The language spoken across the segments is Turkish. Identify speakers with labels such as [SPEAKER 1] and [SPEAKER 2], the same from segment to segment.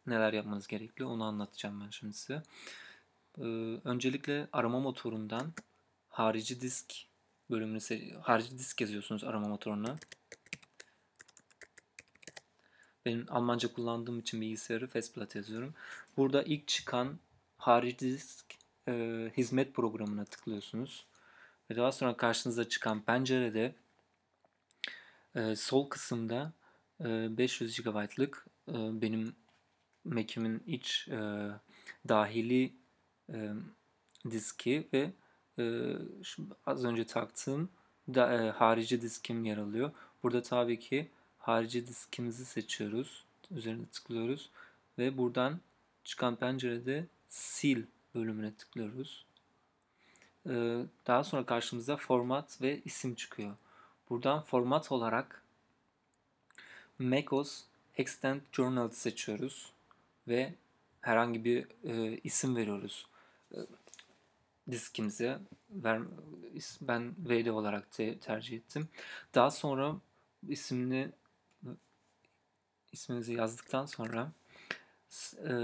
[SPEAKER 1] neler yapmanız gerekli onu anlatacağım ben şimdi size. Öncelikle arama motorundan harici disk bölümünü harici disk yazıyorsunuz arama motoruna. Benim Almanca kullandığım için bilgisayarı Festplatte yazıyorum. Burada ilk çıkan harici disk hizmet programına tıklıyorsunuz. Ve daha sonra karşınıza çıkan pencerede sol kısımda 500 GB'lık benim Mac'imin iç dahili diski ve az önce taktığım harici diskim yer alıyor. Burada tabii ki harici diskimizi seçiyoruz. Üzerine tıklıyoruz ve buradan çıkan pencerede sil bölümüne tıklıyoruz. Daha sonra karşımıza format ve isim çıkıyor. Buradan format olarak MacOS Extend Journal seçiyoruz ve herhangi bir isim veriyoruz diskimize. Ben VD olarak tercih ettim. Daha sonra isminizi yazdıktan sonra e,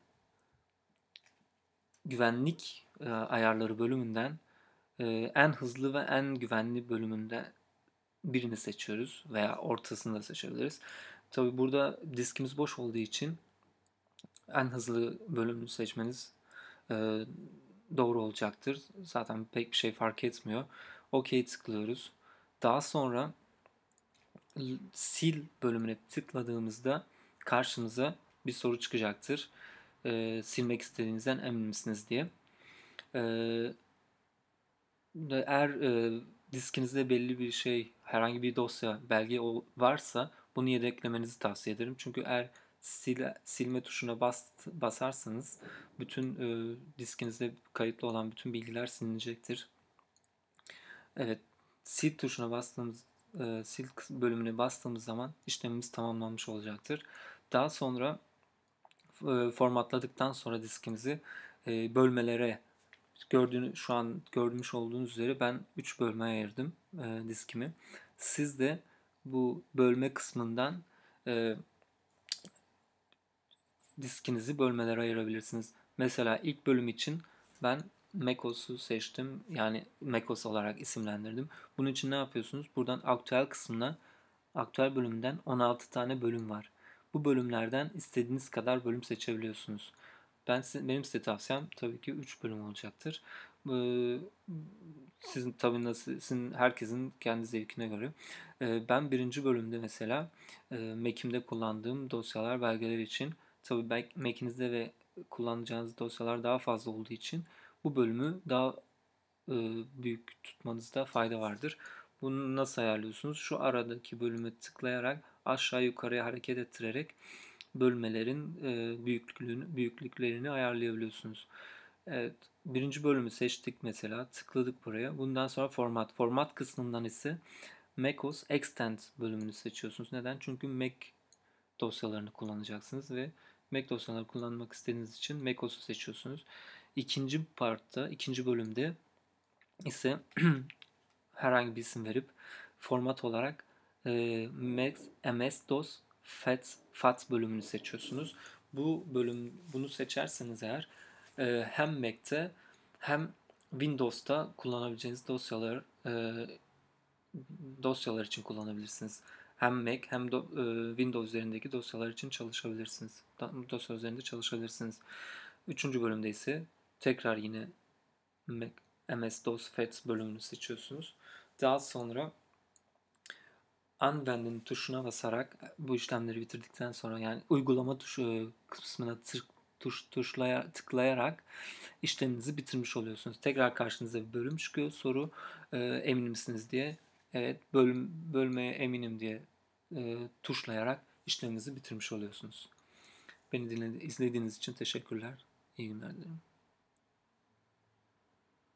[SPEAKER 1] güvenlik ayarları bölümünden en hızlı ve en güvenli bölümünde birini seçiyoruz veya ortasını da seçebiliriz. Tabi burada diskimiz boş olduğu için en hızlı bölümünü seçmeniz e, doğru olacaktır. Zaten pek bir şey fark etmiyor. OK tıklıyoruz. Daha sonra sil bölümüne tıkladığımızda karşımıza bir soru çıkacaktır. Silmek istediğinizden emin misiniz diye. Eğer diskinizde belli bir şey, herhangi bir dosya, belge varsa bunu yedeklemenizi tavsiye ederim. Çünkü eğer silme tuşuna basarsanız bütün diskinizde kayıtlı olan bütün bilgiler silinecektir. Evet, sil tuşuna sil bölümüne bastığımız zaman işlemimiz tamamlanmış olacaktır. Daha sonra formatladıktan sonra diskimizi bölmelere şu an görmüş olduğunuz üzere ben 3 bölmeye ayırdım diskimi. Siz de bu bölme kısmından diskinizi bölmelere ayırabilirsiniz. Mesela ilk bölüm için ben macOS'u seçtim. Yani macOS olarak isimlendirdim. Bunun için ne yapıyorsunuz? Buradan aktüel kısmına, aktüel bölümden 16 tane bölüm var. Bu bölümlerden istediğiniz kadar bölüm seçebiliyorsunuz. Benim size tavsiyem tabii ki 3 bölüm olacaktır. Sizin tabii sizin herkesin kendi zevkine göre. Ben birinci bölümde mesela Mac'imde kullandığım dosyalar, belgeler için tabii Mac'inizde ve kullanacağınız dosyalar daha fazla olduğu için bu bölümü daha büyük tutmanızda fayda vardır. Bunu nasıl ayarlıyorsunuz? Şu aradaki bölüme tıklayarak aşağı yukarıya hareket ettirerek bölmelerin büyüklüklerini ayarlayabiliyorsunuz. Evet, birinci bölümü seçtik mesela, tıkladık buraya. Bundan sonra format kısmından ise macOS Extend bölümünü seçiyorsunuz. Neden? Çünkü Mac dosyalarını kullanacaksınız ve Mac dosyalarını kullanmak istediğiniz için macOS'u seçiyorsunuz. İkinci bölümde ise herhangi bir isim verip format olarak MS-DOS FAT bölümünü seçiyorsunuz. Bunu seçerseniz eğer hem Mac'te hem Windows'ta kullanabileceğiniz dosyalar için kullanabilirsiniz. Hem Mac hem Windows üzerindeki dosyalar için çalışabilirsiniz. Dosya üzerinde çalışabilirsiniz. Üçüncü bölümde ise tekrar yine Mac, MS-DOS FAT bölümünü seçiyorsunuz. Daha sonra Anwenden tuşuna basarak bu işlemleri bitirdikten sonra yani uygulama tuşu kısmına tıklayarak işleminizi bitirmiş oluyorsunuz. Tekrar karşınıza bir bölüm çıkıyor. Soru emin misiniz diye. Evet, bölmeye eminim diye tuşlayarak işleminizi bitirmiş oluyorsunuz. Beni izlediğiniz için teşekkürler. İyi günler dilerim.